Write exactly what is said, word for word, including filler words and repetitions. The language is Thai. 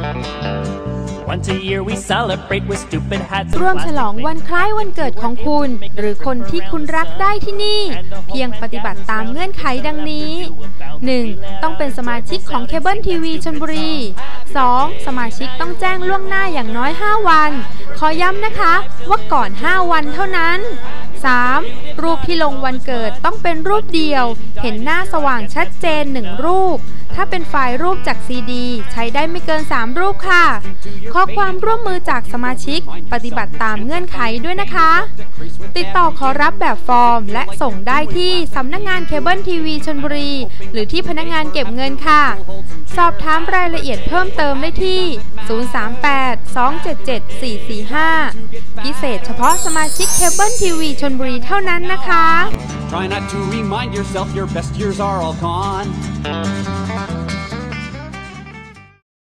ร่วมฉลองวันคล้ายวันเกิดของคุณหรือคนที่คุณรักได้ที่นี่เพียงปฏิบัติตามเงื่อนไขดังนี้ หนึ่ง. ต้องเป็นสมาชิกของเคเบิลทีวีชลบุรี สอง. สมาชิกต้องแจ้งล่วงหน้าอย่างน้อยห้าวันขอย้ำนะคะว่าก่อนห้าวันเท่านั้น สาม. รูปที่ลงวันเกิดต้องเป็นรูปเดียวเห็นหน้าสว่างชัดเจนหนึ่งรูปถ้าเป็นไฟล์รูปจากซีดีใช้ได้ไม่เกินสามรูปค่ะขอความร่วมมือจากสมาชิกปฏิบัติตามเงื่อนไขด้วยนะคะติดต่อขอรับแบบฟอร์มและส่งได้ที่สำนักงานเคเบิลทีวีชลบุรีหรือที่พนักงานเก็บเงินค่ะสอบถามรายละเอียดเพิ่มเติมได้ที่ ศูนย์ สาม แปด สอง เจ็ด เจ็ด สี่ สี่ ห้า พิเศษเฉพาะสมาชิกเคเบิลทีวีชลบุรีเท่านั้นนะคะ Try not to remind yourself your best years are all gone